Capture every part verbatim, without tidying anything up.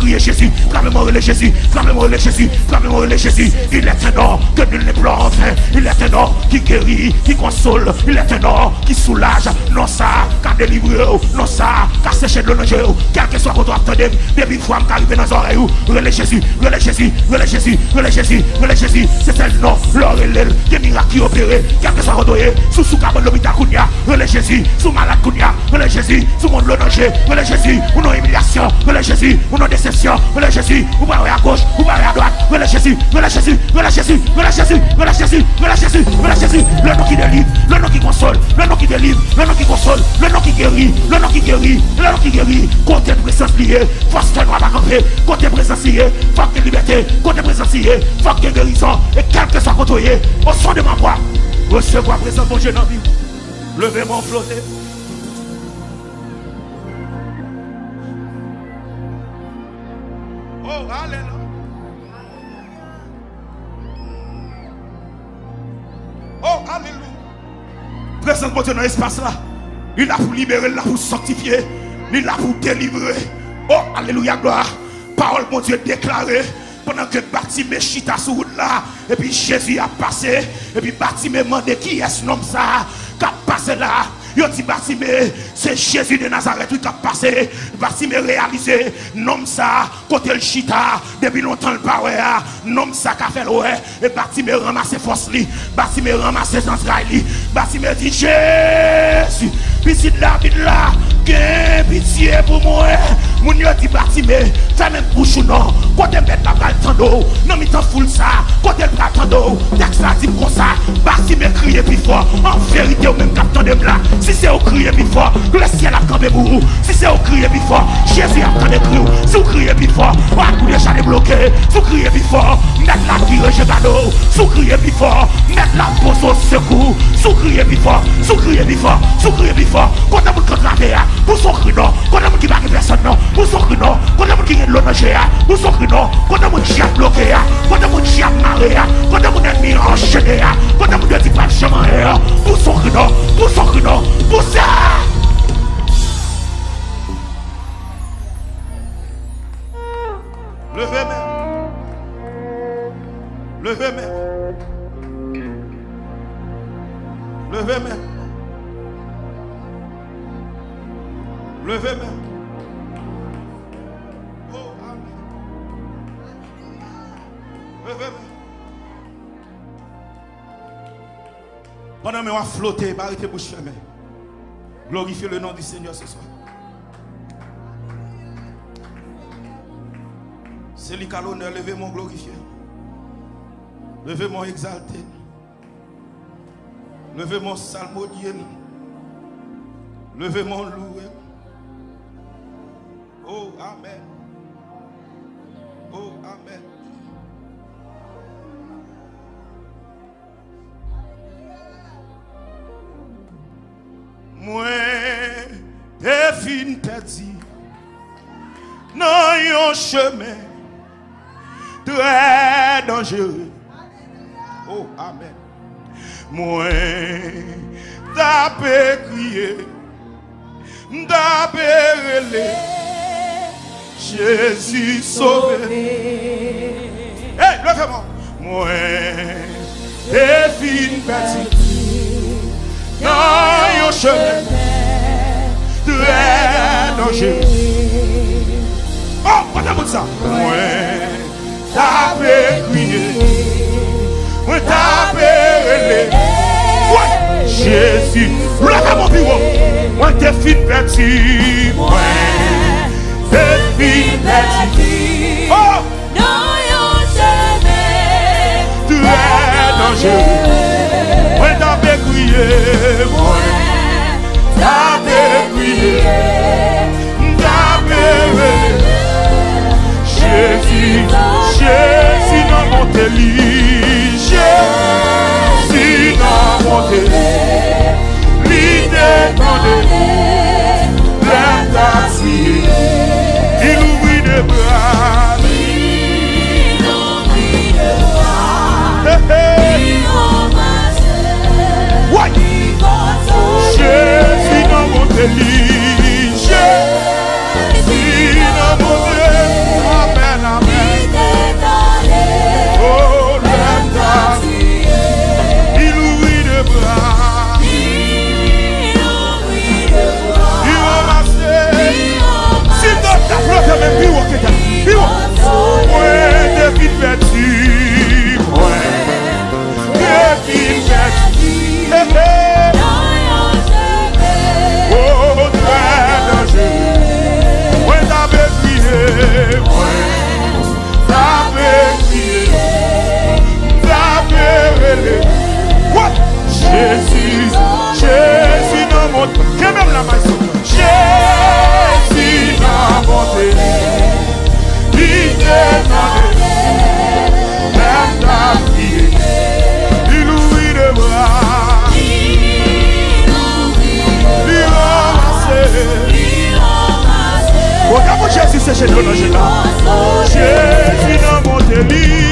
crier Jésus, tremblement relais Jésus, tremblement relais Jésus, tremblement relais Jésus. Il est un nom que nul n'est plus en vain. Il est un nom qui guérit, qui console. Il est un nom qui soulage. Non ça, qui délivre. Non ça, qui séché de l'ange. Quel que soit votre attendez, depuis fois qui arrive dans les oreilles. Relais Jésus, relais Jésus, relais Jésus, relais Jésus, relais Jésus. C'est un nom, l'or et l'aile, des miracles qui opèrent. Quel que soit votre oreille, sous sous cabane l'hôpital Kounia. Relais Jésus, sous malade Kounia. Relais Jésus, sous monde le danger. Relais Jésus, ou non humiliation. Relais Jésus, ou non déception. Relais Jésus, ou pas à gauche, ou pas à droite. Relais Jésus, relais Jésus, relais Jésus, relais Jésus, relais Jésus, relais Jésus, relais Jésus. Le nom qui délivre, le nom qui console, le nom qui délivre, le nom qui console, le nom qui guérit, le nom qui guérit, le nom qui guérit. Côté présence liée, force de noir à camper. Côté présence liée, force de liberté. Côté présence liée, force de guérison. Et quel que soit côtoyé, au son de ma voix, recevoir présence mon Dieu dans la vie. Levez mon flotter. Oh, alléluia. Oh, alléluia. Présence mon Dieu dans l'espace là. Il a pour libérer, il a pour sanctifier, il a pour délivrer. Oh, alléluia, gloire. Parole mon Dieu déclarée. Pendant que Bartimée chita sur route là, et puis Jésus a passé, et puis Bartimée demandé qui est ce nom ça, qui a passé là. Il dit Bartimée, c'est Jésus de Nazareth qui a passé. Bartimée réalisé, nom ça, côté le chita, depuis longtemps le power, nom ça qu'a fait l'oué, et Bartimée ramasse force li, Bartimée ramasse entrailles, Bartimée dit Jésus, pitié de la vie là, que pitié pour moi. Mon Dieu dit Bartimée, fais même bouche ou non, côté mettre la balle tando, non mi t'en foule ça, côté le bras tando, texte là dit comme ça, Bartimée crier plus fort, en vérité ou même capteur de blanc. Si c'est au crier plus fort, le ciel a campé pour vous. Si c'est au crier plus fort, Jésus a entendu crier. Si vous criez plus fort, on a tout déjà débloqué. Si vous criez plus fort, mettre la tire gado. Si vous criez plus fort, mettre la pose au secours. Si vous criez plus fort, si vous criez plus fort, si vous criez plus fort, quand on a contravé, pour son cri non, quand on a qui va personne non, pour son cri non, quand on a qui est l'onager, pour son cri non, quand on a qui a bloqué, quand on a qui a marré, quand on a ennemi enchaîné, quand on a dit pas le chemin, pour son cri non, pour son cri non. Pour ça, levez même, levez même, levez même, levez même. Oh, amen. Levez même. Pendant que je flotter, arrêtez bouche fermée. Glorifiez le nom du Seigneur ce soir. C'est lui qui a l'honneur. Levez mon glorifié. Levez mon exalté. Levez mon salmodier. Levez mon loué. Oh, amen. Oh, amen. Moi, t'es fin perdu dans un chemin très dangereux. Oh, amen. Moi, t'as crié, t'as relé, Jésus sauvé. Hey, levez-moi. Moi, t'es fin perdu dans un chemin très dangereux. Oh, on a ça. Moi, t'as crié, moi, t'as relé. Ouais, Jésus, lève mon bureau. Moi, t'es fin perdu. Moi, t'es fin perdu. Oh, dans un chemin très dangereux. Moi, t'as crié, moi, t'as crié, t'as crié. Jésus, Jésus dans mon délit, Jésus dans mon délit, l'idée demandée, l'air d'assis, il ouvrit des bras, il ouvrit des bras, il embrasse, ouais, Jésus dans mon délit, Jésus dans mon délit. Jésus, Jésus n'a monté. Qu'est même la main? Jésus n'a monté. Il t'a donné. Même ta fille. Il ouvrit les bras. Il ramasse. Regarde Jésus, c'est chez nous dans Jésus. Jésus n'a monté.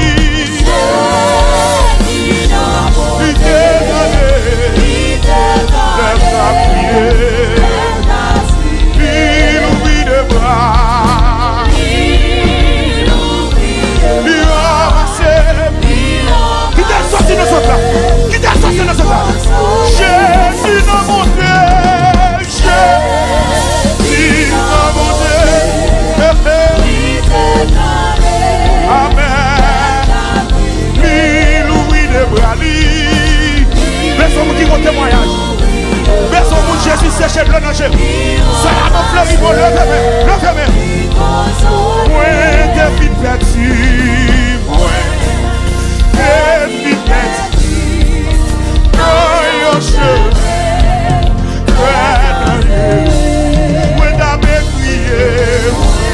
Il t'a donné. Lève ta prière. Il oublie les bras. Il ramasse. Qui t'a sorti de ce plat? Qui t'a sorti de ce plat? Jésus n'a monté. Jésus n'a monté. Amen. Il oublie les bras. Personne qui vont témoignage. Personne qui Jésus séché le dans Jésus. Ça a mon fleur, il faut le fermer. Le fermer. Moins de vie perdue. Moins de vie perdue. Dans your chemin. Moins d'abbé prier.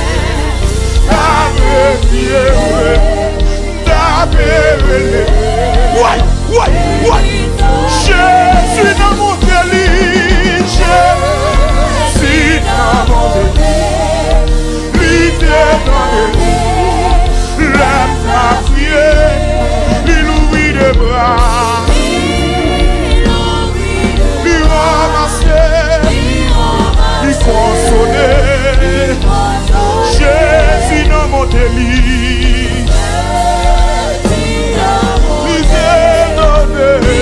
D'abbé prier. D'abbé prier. Ouais, ouais, ouais. Jésus dans mon délit, Jésus dans mon délit, lui t'est donné, lève ta prière, lui l'ouvrit les bras, lui ramasser, lui consoler, Jésus dans mon délit, lui t'est donné.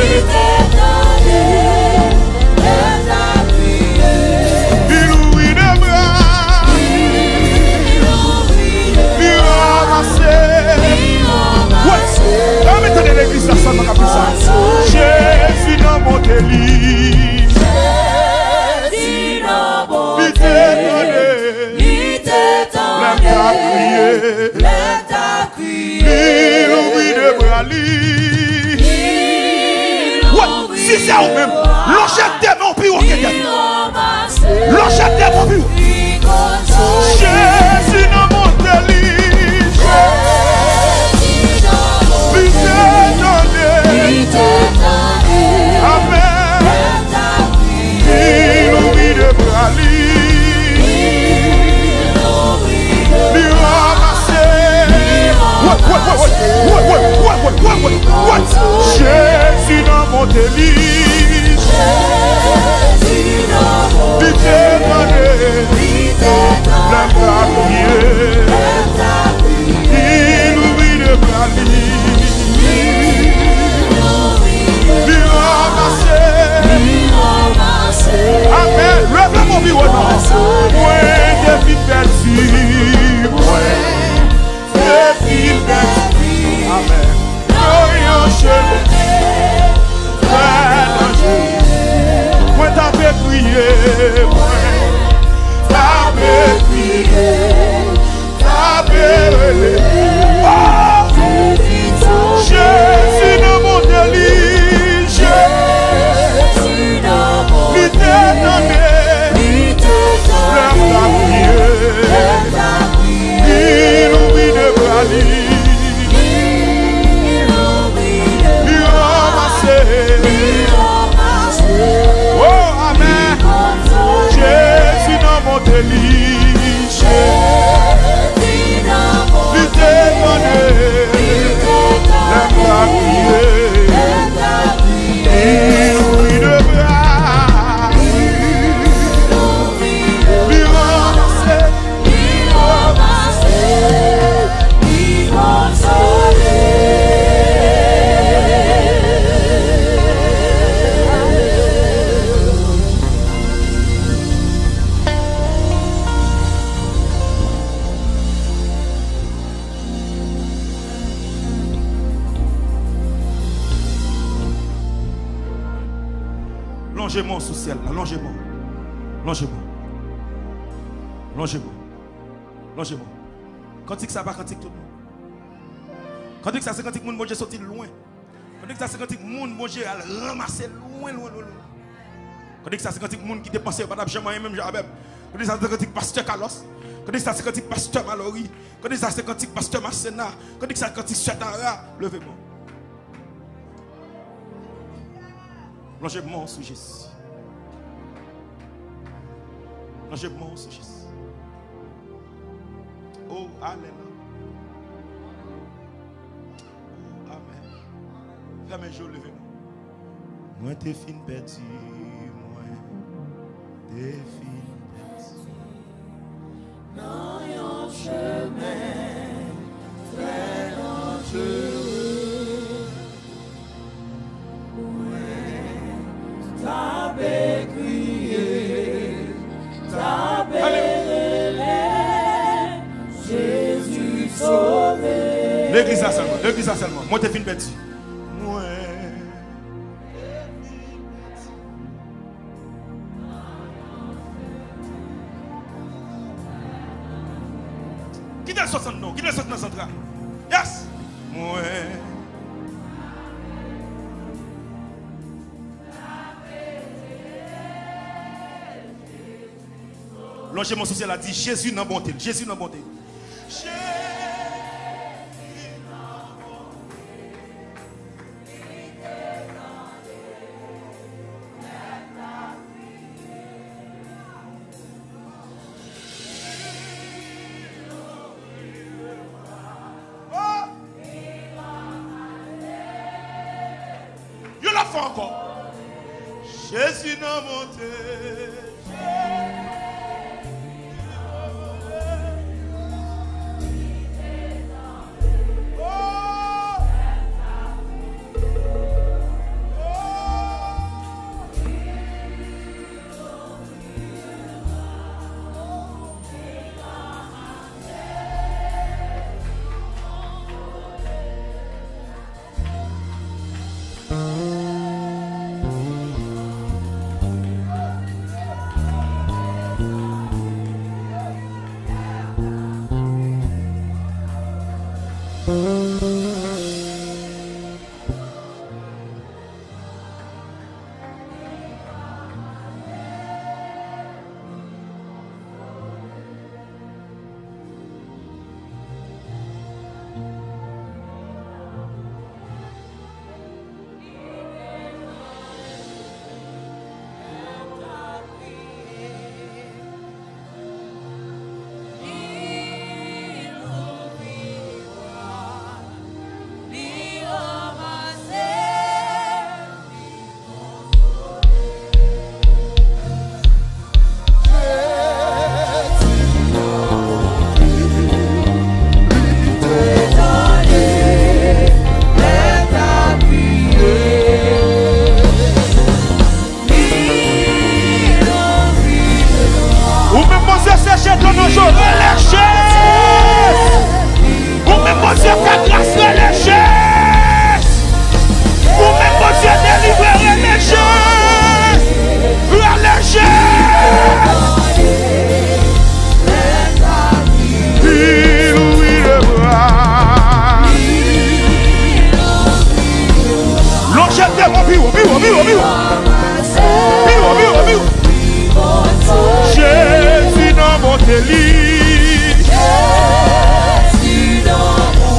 L'église la salle n'a pas ça. Jésus dans mon délit. Jésus dans mon délit. Il t'est donné. Lève ta prière. Lève ta prière. Il oublie de bras. Ouais, si c'est vous même. L'enchette des mains puis au quelqu'un. L'enchette des mains puis. Jésus dans mon délit. Amen. Il oublie de bras. Il ramasse. What, what, what, what, what, what, what, what, what, what? Jésus dans mon délit. Jésus dans mon délit. Il t'est donné. Lève ta prière. Il oublie de bras. Amen. Lève mon bureau. Moins de vie perdue. Moins de vie perdue. Amen. Dans chemin. Moins t'avais prié. Moins t'avais prié. T'avais relé. Jésus dans mon délit. Jésus dans mon délit. Il t'est donné. Lève ta prière. Il oublie de bras. Il ramasse. Oh, amen. Jésus dans mon délit. Jésus dans mon délit. Il t'est donné. Lève ta prière. Il oublie de bras. Il ramasse. Il ramasse. Il console. Longez-moi sous ciel, longez-moi. Longez-moi. Longez-moi. Longez-moi. Quand ça pas, quand tout le monde. Quand ça c'est quand le monde est sorti loin. Quand ça c'est quand il monde bon Dieu a ramasser loin loin loin. Quand ça c'est quand il monde qui dépenser madame Jean même Jabeb. Quand ça c'est quand il pasteur Carlos. Quand ça c'est quand il pasteur Mallory. Quand ça c'est quand il pasteur Masséna. Quand ça c'est quand il Chatara, levez-moi. Plongez-moi sous Jésus. Plongez-moi sous Jésus. Oh, alléluia. Oh, amen. Fermez les yeux, levez-moi. Moi, t'es fin perdu. Moi, t'es fin perdu. Dans un chemin très dangereux. Ouais, t'avais crié, t'avais relais, Jésus sauvé. L'église a seulement, l'église a seulement. Moi, t'es fin perdu. Moi, qui est le soixante non? Qui est le soixante central? Yes! Moi. L'enchaînement social a dit Jésus n'a bonté. Jésus n'a bonté. Jésus n'a bonté. Oh! Il l'a fait encore. Jésus n'a monté. Jésus dans mon délit. Jésus dans mon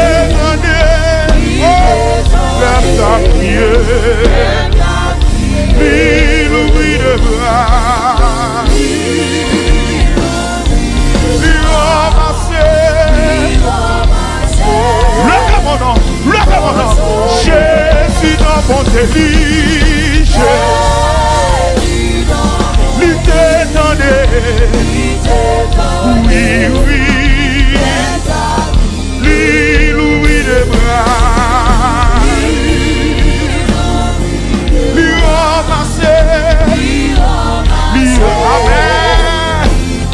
délit. Lève ta prière. Lui l'oublie de bras. Lui ramasser. Lève mon nom. Lève mon nom. Jésus dans mon délit. Lui t'étendait. Oui, oui. Lui l'oublie de bras. Lui ramasser. Lui amen.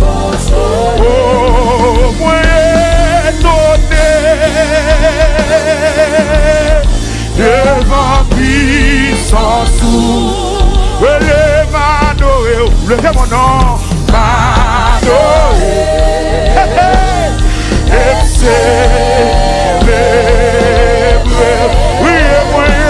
Oh, moi étonné devant puissance. Levez mon nom, m'adorer, et célébrer. Oui, moi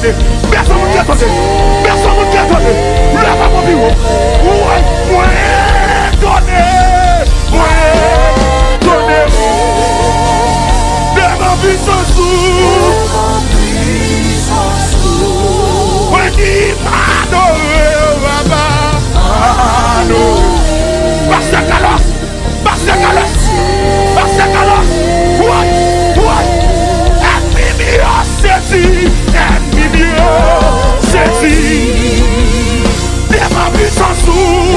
attendait. Personne qui attendait. Personne qui attendait. Lève à mon bureau. Ouais, ouais, donnez. Ouais, donnez. Lève en puissance. Ouais, dis, adoré, Baba. Adoré. Pasteur Carlos. Pasteur Carlos. Pasteur Carlos. Ouais, ouais. Ennemi mieux saisi. Ennemi mieux saisi. Lève en puissance.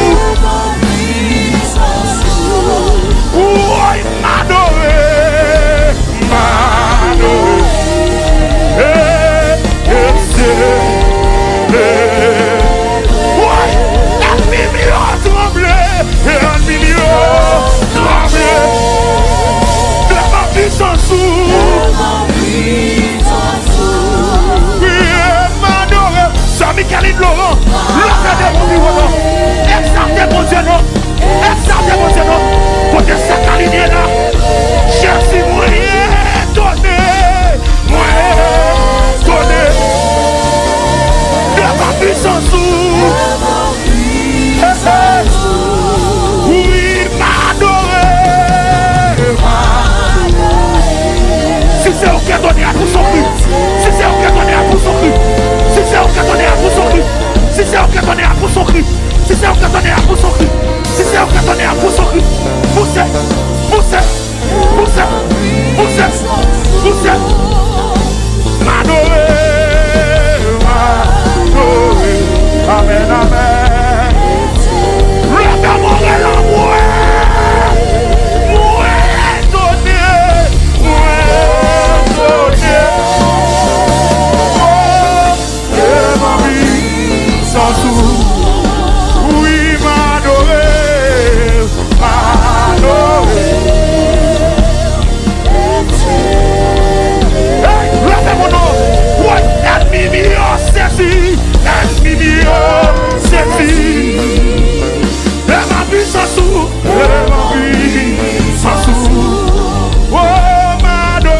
Ouais, m'adoré. M'adoré. Eh, eh, c'est. Ouais, ennemi mieux tremblé. Ennemi mieux tremblé. Lève en puissance. Michaeline Laurent, l'affaire de mon bureau, exaltez mon Dieu, non, exaltez mon Dieu, non, pour te s'aligner là, Jésus, moi, donnez, moi, donnez, de ma puissance, oui, m'adorer, si c'est ok, donner à tout son cru, si c'est ok, donner à tout son cru. Si c'est ok, donner à vous son cru. Si c'est ok, donner à vous son cru. Si c'est ok, donner à vous son cru. Si c'est ok, donner à vous son cru. Poussez, poussez, poussez, poussez, poussez. M'adorer, m'adorer. Amen, amen. Le d'amour et l'amour. Mouais, donner, mouais, donner. Oui, m'adorer, m'adorer. Hey, levez mon nom. Ouais, ennemi mieux saisi, ennemi mieux saisi. Et ma puissance, et ma puissance. Oh, m'adorer.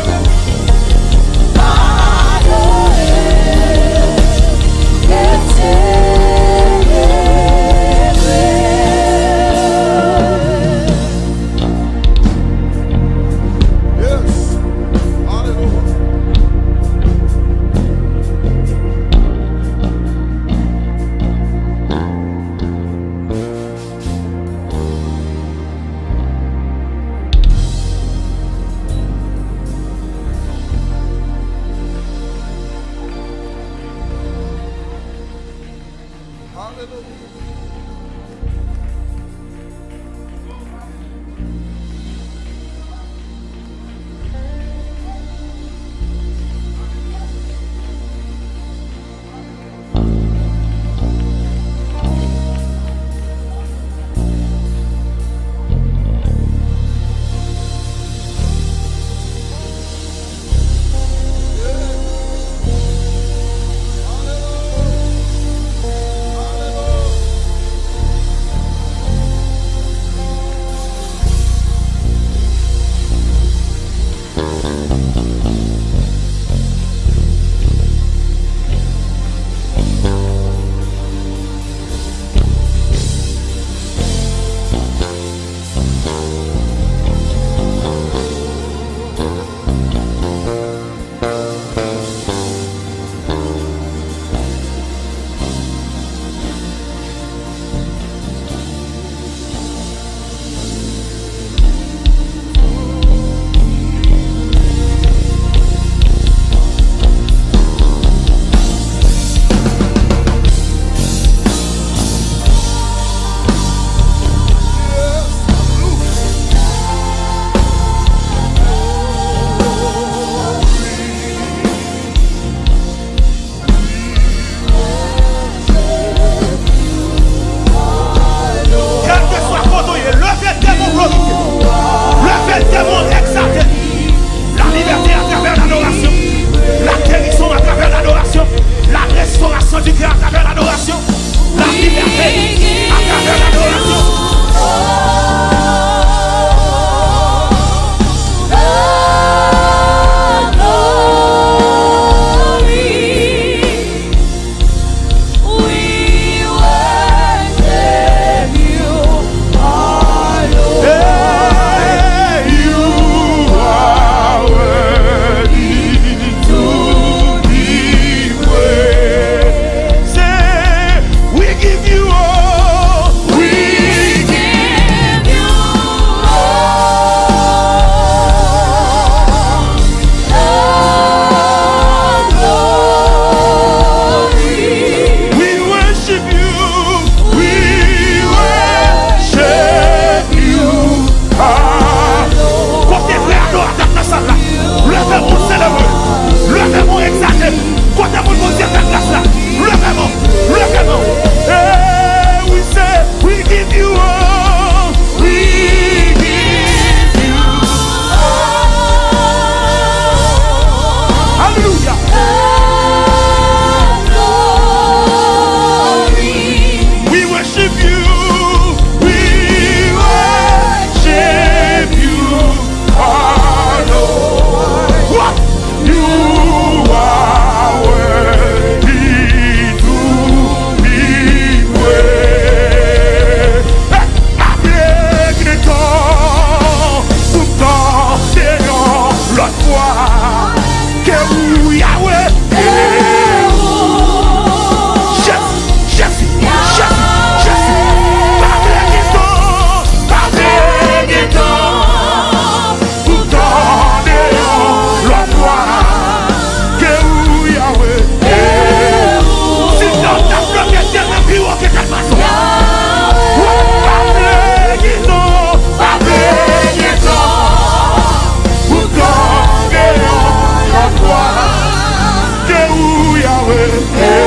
Hey.